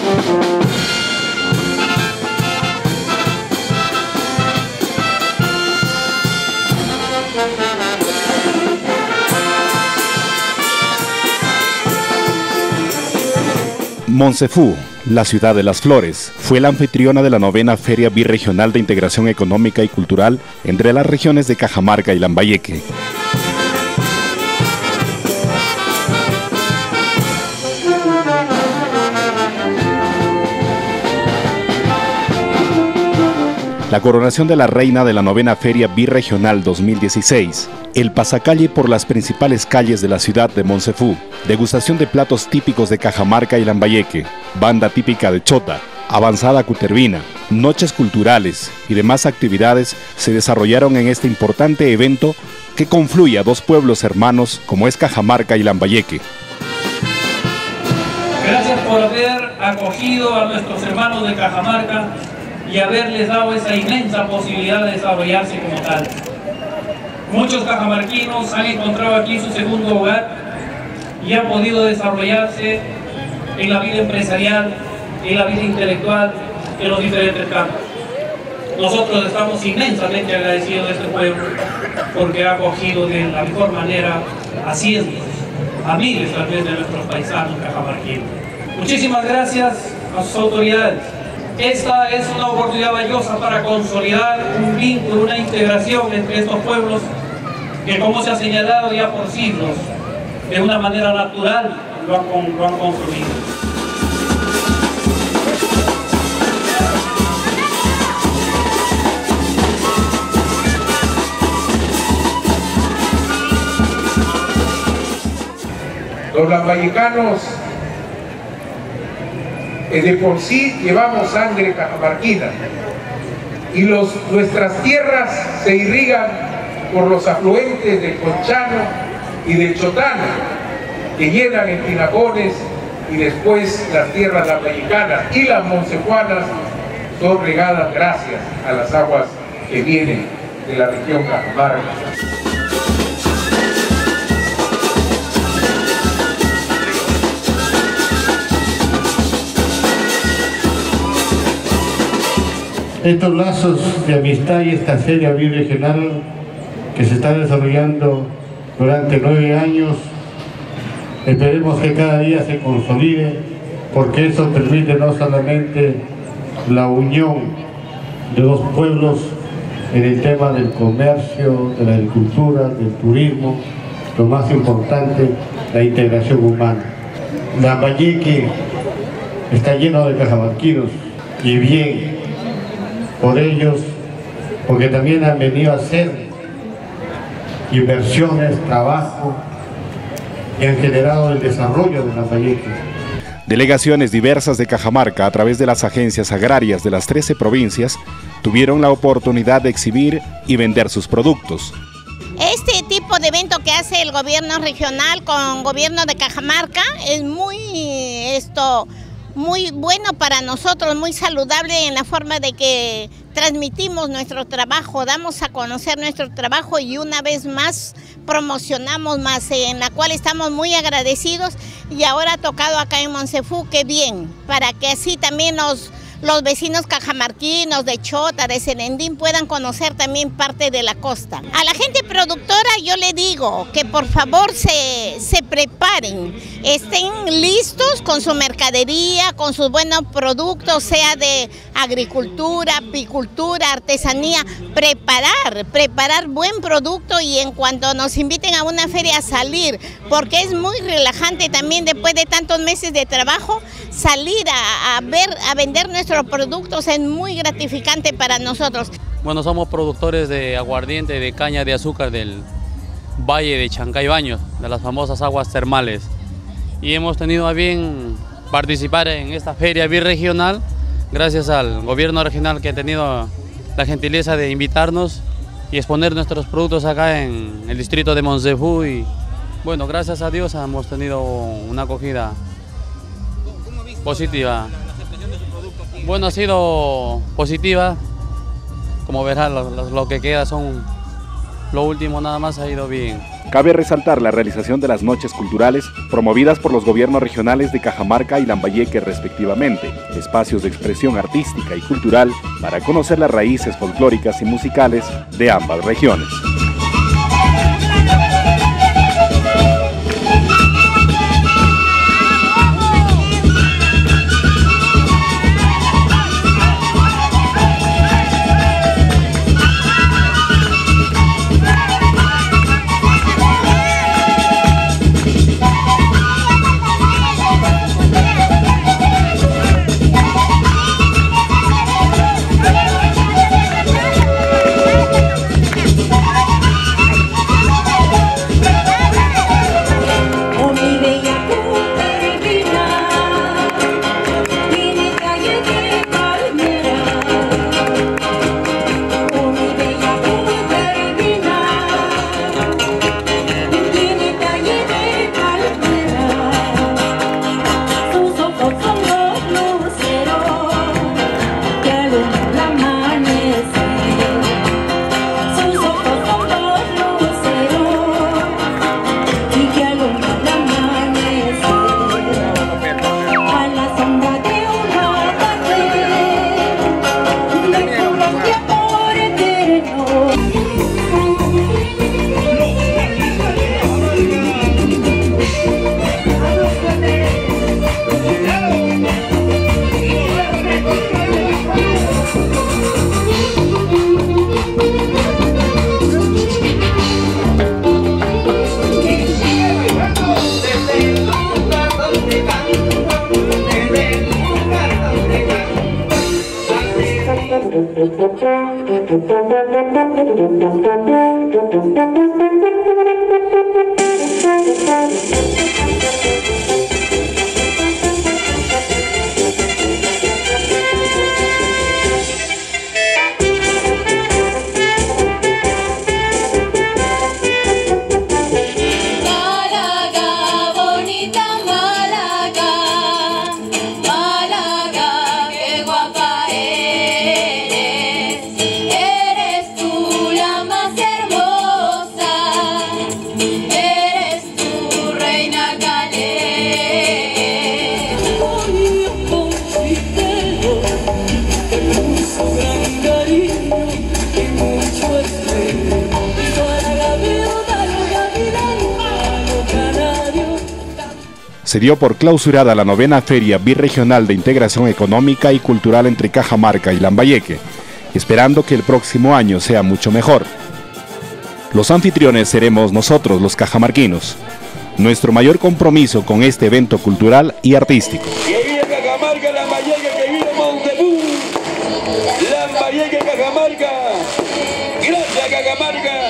Moncefú, la ciudad de las flores, fue la anfitriona de la 9ª Feria Birregional de Integración Económica y Cultural entre las regiones de Cajamarca y Lambayeque. La coronación de la reina de la 9ª Feria Birregional 2016, el pasacalle por las principales calles de la ciudad de Moncefú, degustación de platos típicos de Cajamarca y Lambayeque, banda típica de chota, avanzada cutervina, noches culturales y demás actividades se desarrollaron en este importante evento que confluye a dos pueblos hermanos como es Cajamarca y Lambayeque. Gracias por haber acogido a nuestros hermanos de Cajamarca y haberles dado esa inmensa posibilidad de desarrollarse como tal. Muchos cajamarquinos han encontrado aquí su segundo hogar y han podido desarrollarse en la vida empresarial, en la vida intelectual, en los diferentes campos. Nosotros estamos inmensamente agradecidos de este pueblo porque ha acogido de la mejor manera a cientos, a miles tal vez de nuestros paisanos cajamarquinos. Muchísimas gracias a sus autoridades. Esta es una oportunidad valiosa para consolidar un vínculo, una integración entre estos pueblos que, como se ha señalado ya por siglos, de una manera natural lo han construido. Los lambayecanos de por sí llevamos sangre cajamarquina y nuestras tierras se irrigan por los afluentes del Conchano y del Chotano que llenan en Tinacones, y después las tierras lambayecanas y las moncefuanas son regadas gracias a las aguas que vienen de la región Cajamarca. Estos lazos de amistad y esta feria birregional que se está desarrollando durante 9 años, esperemos que cada día se consolide, porque eso permite no solamente la unión de dos pueblos en el tema del comercio, de la agricultura, del turismo, lo más importante, la integración humana. Lambayeque está lleno de cajamarquinos, y bien por ellos, porque también han venido a hacer inversiones, trabajo, y han generado el desarrollo de Lambayeque. Delegaciones diversas de Cajamarca a través de las agencias agrarias de las 13 provincias tuvieron la oportunidad de exhibir y vender sus productos. Este tipo de evento que hace el gobierno regional con el gobierno de Cajamarca es muy bueno para nosotros, muy saludable en la forma de que transmitimos nuestro trabajo, damos a conocer nuestro trabajo y una vez más promocionamos más, en la cual estamos muy agradecidos, y ahora ha tocado acá en Moncefú, qué bien, para que así también los vecinos cajamarquinos de Chota, de Serendín puedan conocer también parte de la costa. A la gente productora yo le digo que por favor se preparen, estén listos con su mercadería, con sus buenos productos, sea de agricultura, apicultura, artesanía, preparar buen producto, y en cuanto nos inviten a una feria a salir, porque es muy relajante también después de tantos meses de trabajo, salir a vender nuestros productos es muy gratificante para nosotros. Bueno, somos productores de aguardiente, de caña de azúcar del Valle de Chancaybaños, de las famosas aguas termales. Y hemos tenido a bien participar en esta feria birregional, gracias al gobierno regional que ha tenido la gentileza de invitarnos y exponer nuestros productos acá en el distrito de Moncefú. Y bueno, gracias a Dios hemos tenido una acogida positiva. Bueno, ha sido positiva, como verán, lo que queda son lo último nada más ha ido bien. Cabe resaltar la realización de las noches culturales promovidas por los gobiernos regionales de Cajamarca y Lambayeque respectivamente, espacios de expresión artística y cultural para conocer las raíces folclóricas y musicales de ambas regiones. Se dio por clausurada la 9ª Feria Birregional de Integración Económica y Cultural entre Cajamarca y Lambayeque, esperando que el próximo año sea mucho mejor. Los anfitriones seremos nosotros, los cajamarquinos. Nuestro mayor compromiso con este evento cultural y artístico. Que viva Cajamarca, Lambayeque, que viva Montefú, Lambayeque, Cajamarca. Gracias, Cajamarca.